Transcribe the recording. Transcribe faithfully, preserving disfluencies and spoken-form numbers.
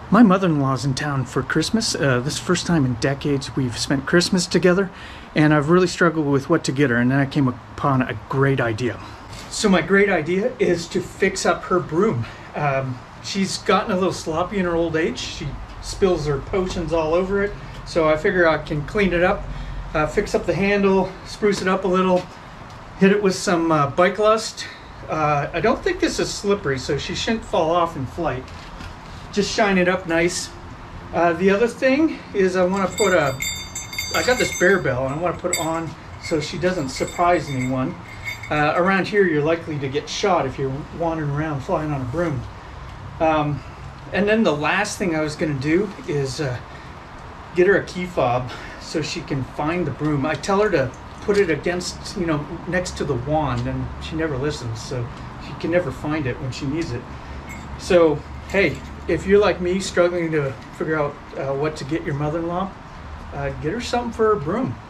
My mother-in-law's in town for Christmas. Uh, this is the first time in decades we've spent Christmas together, and I've really struggled with what to get her, and then I came upon a great idea. So my great idea is to fix up her broom. Um, she's gotten a little sloppy in her old age. She spills her potions all over it, so I figure I can clean it up, uh, fix up the handle, spruce it up a little, hit it with some uh, bike lust. Uh, I don't think this is slippery, so she shouldn't fall off in flight. Just shine it up nice. Uh, the other thing is I want to put a, I got this bear bell and I want to put it on so she doesn't surprise anyone. Uh, around here you're likely to get shot if you're wandering around flying on a broom. Um, and then the last thing I was going to do is uh, get her a key fob so she can find the broom. I tell her to put it against, you know, next to the wand, and she never listens, so she can never find it when she needs it. So, hey, if you're like me, struggling to figure out uh, what to get your mother-in-law, uh, get her something for her broom.